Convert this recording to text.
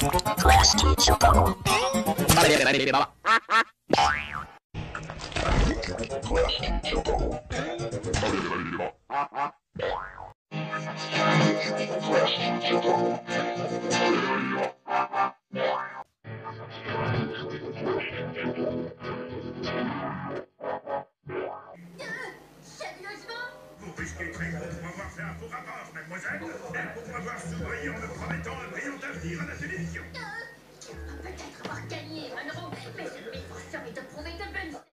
Class teacher bubble. Vous risquez très gros pour avoir fait un faux rapport, mademoiselle, et pour avoir souri en me promettant un brillant avenir à la télévision. Peut-être avoir gagné 1 euro, mais celui forceur est de prouver que Ben...